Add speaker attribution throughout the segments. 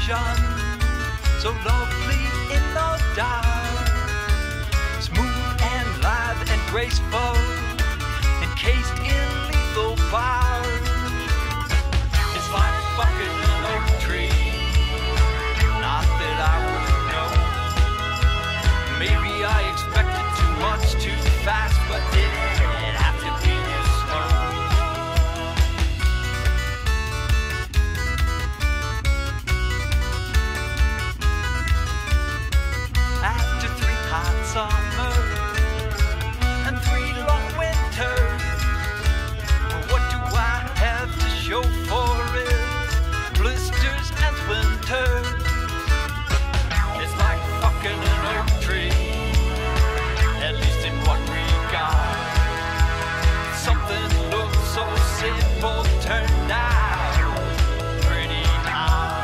Speaker 1: situation, so lovely in the dark, smooth and live and graceful, encased in lethal bars. It's like fucking an oak tree, not that I would know. Maybe I expected too much too fast, but did it have to be this slow? After 3 hot summers and 3 long winters, what do I have to show for it? Blisters and splinters. It's like fucking an oak tree, at least in what we got. Something looks so simple turned out pretty hard.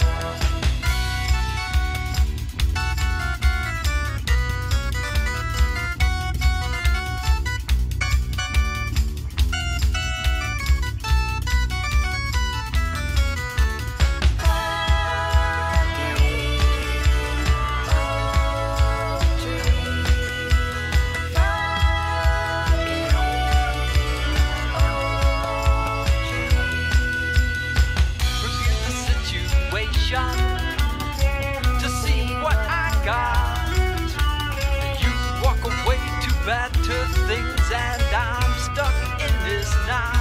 Speaker 1: To see what I got. You walk away to better things, and I'm stuck in this knot.